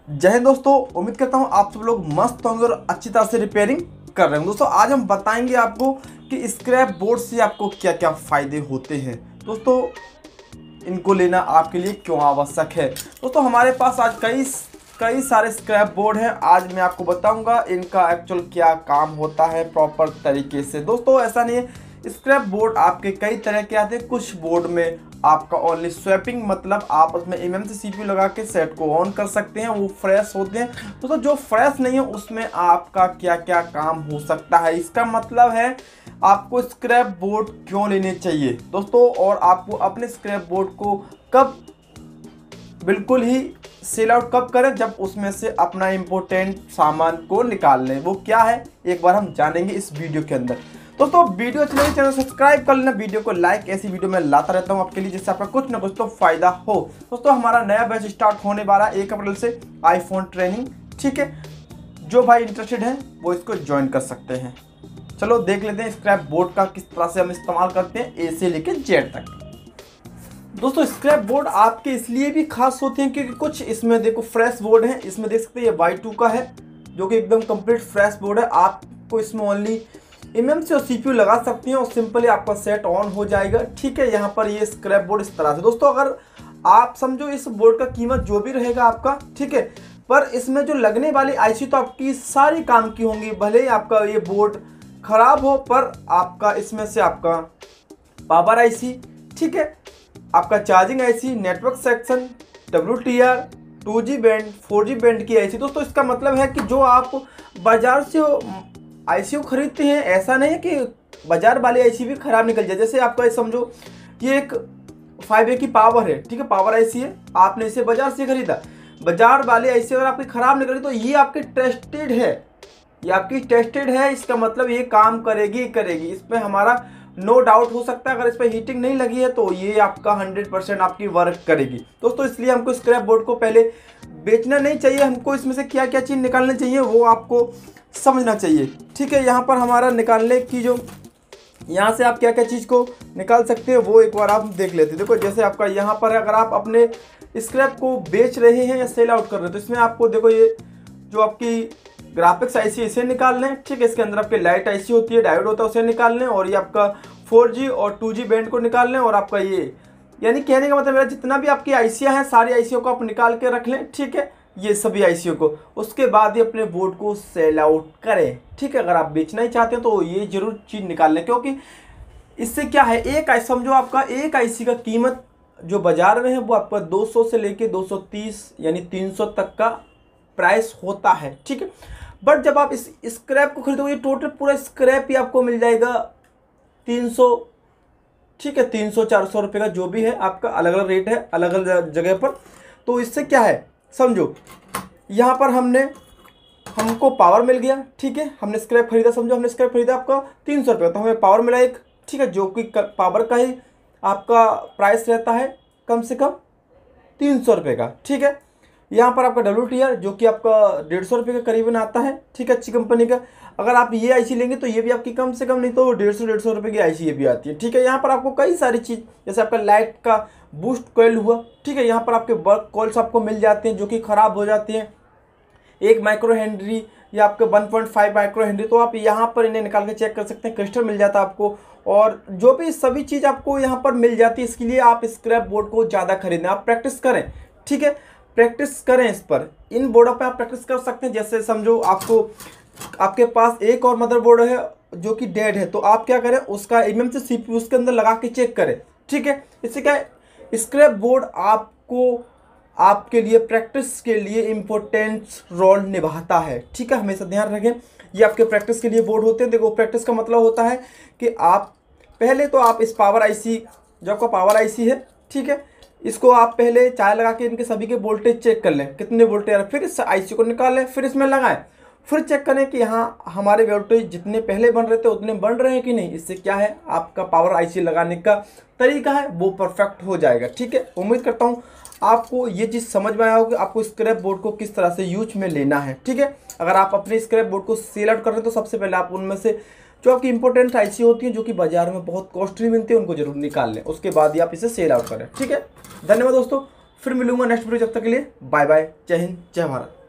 जय हिंद दोस्तों, उम्मीद करता हूँ आप सब लोग मस्त होंगे और अच्छी तरह से रिपेयरिंग कर रहे हैं। दोस्तों आज हम बताएंगे आपको कि स्क्रैप बोर्ड से आपको क्या क्या फ़ायदे होते हैं। दोस्तों इनको लेना आपके लिए क्यों आवश्यक है। दोस्तों हमारे पास आज कई सारे स्क्रैप बोर्ड हैं। आज मैं आपको बताऊंगा इनका एक्चुअल क्या काम होता है प्रॉपर तरीके से। दोस्तों ऐसा नहीं है, स्क्रैप बोर्ड आपके कई तरह के आते हैं। कुछ बोर्ड में आपका ओनली स्वैपिंग, मतलब आप उसमें एमएमसी सीपीयू लगा के सेट को ऑन कर सकते हैं, वो फ्रेश होते हैं। दोस्तों जो फ्रेश नहीं है उसमें आपका क्या क्या काम हो सकता है, इसका मतलब है आपको स्क्रैप बोर्ड क्यों लेने चाहिए दोस्तों। और आपको अपने स्क्रैप बोर्ड को कब बिल्कुल ही सेल आउट कब करें, जब उसमें से अपना इम्पोर्टेंट सामान को निकाल लें। वो क्या है एक बार हम जानेंगे इस वीडियो के अंदर। दोस्तों वीडियो अच्छी लगी चैनल सब्सक्राइब कर लेना, वीडियो को लाइक, ऐसी वीडियो मैं लाता रहता हूं आपके लिए जिससे आपका कुछ ना कुछ तो फायदा हो। दोस्तों हमारा नया बैच स्टार्ट होने वाला है 1 अप्रैल से, आईफोन ट्रेनिंग। ठीक है, जो भाई इंटरेस्टेड है वो इसको ज्वाइन कर सकते हैं। चलो देख लेते हैं स्क्रैप बोर्ड का किस तरह से हम इस्तेमाल करते हैं, ए से लेकर जेड तक। दोस्तों स्क्रैप बोर्ड आपके इसलिए भी खास होते हैं क्योंकि कुछ इसमें देखो फ्रेश बोर्ड है। इसमें देख सकते हैं ये Y2 का है जो कि एकदम कंप्लीट फ्रेश बोर्ड है। आपको इसमें ओनली एमएमसी और सीपीयू लगा सकते हैं और सिंपली आपका सेट ऑन हो जाएगा। ठीक है, यहाँ पर ये स्क्रैप बोर्ड इस तरह से। दोस्तों अगर आप समझो इस बोर्ड का कीमत जो भी रहेगा आपका, ठीक है, पर इसमें जो लगने वाली आईसी तो आपकी सारी काम की होंगी। भले ही आपका ये बोर्ड खराब हो पर आपका इसमें से आपका पावर आईसी, ठीक है, आपका charging IC, network section, WTR, 2G band, 4G band की आईसी। दोस्तों इसका मतलब है कि जो आप बाजार से आईसी खरीदते हैं, ऐसा नहीं है कि बाजार वाली आईसी भी खराब निकल जाए। जैसे आपका समझो ये एक 5A की पावर है, ठीक है, पावर आईसी है, आपने इसे बाजार से खरीदा। बाजार वाली आईसी अगर आपकी खराब निकली तो ये आपकी टेस्टेड है, ये आपकी टेस्टेड है, इसका मतलब ये काम करेगी करेगी, इसमें हमारा नो डाउट हो सकता है। अगर इस पर हीटिंग नहीं लगी है तो ये आपका 100% आपकी वर्क करेगी। दोस्तों इसलिए हमको स्क्रैप बोर्ड को पहले बेचना नहीं चाहिए, हमको इसमें से क्या क्या चीज़ निकालनी चाहिए वो आपको समझना चाहिए। ठीक है, यहाँ पर हमारा निकालने की जो यहाँ से आप क्या क्या चीज़ को निकाल सकते हैं वो एक बार आप देख लेते हैं। देखो जैसे आपका यहाँ पर अगर आप अपने स्क्रैप को बेच रहे हैं या सेल आउट कर रहे हैं तो इसमें आपको देखो ये जो आपकी ग्राफिक्स आईसी इसे निकाल लें। ठीक है, इसके अंदर आपके लाइट आईसी होती है, डायोड होता है, उसे निकाल लें। और ये आपका 4G और 2G बैंड को निकाल लें। और आपका ये यानी कहने का मतलब मेरा जितना भी आपकी आईसियाँ हैं सारी आईसीओ को आप निकाल के रख लें। ठीक है, ये सभी आईसीओ को, उसके बाद ही अपने बोर्ड को सेल आउट करें। ठीक है, अगर आप बेचना ही चाहते हैं तो ये जरूर चीज़ निकाल लें, क्योंकि इससे क्या है, एक समझो आपका एक आईसी का कीमत जो बाजार में है वो आपका 200 से लेके 230 यानी 300 तक का प्राइस होता है। ठीक है, बट जब आप इस स्क्रैप को खरीदोगे टोटल पूरा स्क्रैप ही आपको मिल जाएगा 300, ठीक है, 300-400 रुपये का, जो भी है आपका अलग अलग रेट है अलग अलग जगह पर। तो इससे क्या है समझो, यहाँ पर हमको पावर मिल गया। ठीक है, हमने स्क्रैप खरीदा, समझो हमने स्क्रैप खरीदा आपका 300 रुपये, तो हमें पावर मिला एक, ठीक है, जो कि पावर का ही आपका प्राइस रहता है कम से कम 300 रुपये का। ठीक है, यहाँ पर आपका WTR जो कि आपका 150 रुपये के करीबन आता है। ठीक है, अच्छी कंपनी का। अगर आप ये आईसी लेंगे तो ये भी आपकी कम से कम नहीं तो 150 रुपये की आईसी ये भी आती है। ठीक है, यहाँ पर आपको कई सारी चीज़ जैसे आपका लाइट का बूस्ट कॉइल हुआ, ठीक है, यहाँ पर आपके वर्क कॉइल्स आपको मिल जाते हैं जो कि ख़राब हो जाते हैं, 1 माइक्रो हेनरी या आपके 1.5 माइक्रो हेनरी, तो आप यहाँ पर इन्हें निकाल के चेक कर सकते हैं। क्रिस्टल मिल जाता है आपको और जो भी सभी चीज़ आपको यहाँ पर मिल जाती है। इसके लिए आप स्क्रैप बोर्ड को ज़्यादा खरीदें, आप प्रैक्टिस करें। ठीक है, प्रैक्टिस करें इस पर, इन बोर्डों पे आप प्रैक्टिस कर सकते हैं। जैसे समझो आपके पास एक और मदरबोर्ड है जो कि डेड है, तो आप क्या करें उसका एमएमसी सीपीयू उसके अंदर लगा के चेक करें। ठीक है, इससे क्या है, स्क्रैप बोर्ड आपको आपके लिए प्रैक्टिस के लिए इम्पोर्टेंट रोल निभाता है। ठीक है, हमेशा ध्यान रखें ये आपके प्रैक्टिस के लिए बोर्ड होते हैं। देखो प्रैक्टिस का मतलब होता है कि आप पहले तो आप इस पावर आईसी जो आपका पावर आईसी है, ठीक है, इसको आप पहले चाय लगा के इनके सभी के वोल्टेज चेक कर लें कितने वोल्टेज आ रहे, फिर इस आईसी को निकाल लें, फिर इसमें लगाएं, फिर चेक करें कि यहाँ हमारे वोल्टेज जितने पहले बन रहे थे उतने बन रहे हैं कि नहीं। इससे क्या है आपका पावर आईसी लगाने का तरीका है वो परफेक्ट हो जाएगा। ठीक है, उम्मीद करता हूँ आपको ये चीज़ समझ में आया होगा आपको स्क्रैप बोर्ड को किस तरह से यूज में लेना है। ठीक है, अगर आप अपने स्क्रैप बोर्ड को सेल आउट कर रहे हैं तो सबसे पहले आप उनमें से जो आपकी इंपॉर्टेंट आईसी होती है जो कि बाजार में बहुत कॉस्टली मिलती है उनको जरूर निकाल लें, उसके बाद ही आप इसे सेल आउट करें। ठीक है, धन्यवाद दोस्तों। फिर मिलूंगा नेक्स्ट वीडियो, जब तक के लिए बाय बाय, जय हिंद जय भारत।